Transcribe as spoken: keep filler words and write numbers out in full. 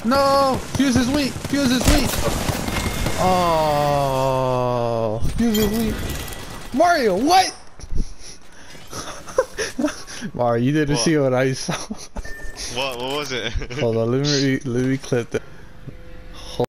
No! Fuse is weak! Fuse is weak! Oh, Fuse is weak. Mario, what? Mario, you didn't What? see what I saw. What? What was it? Hold on, let me let me clip that.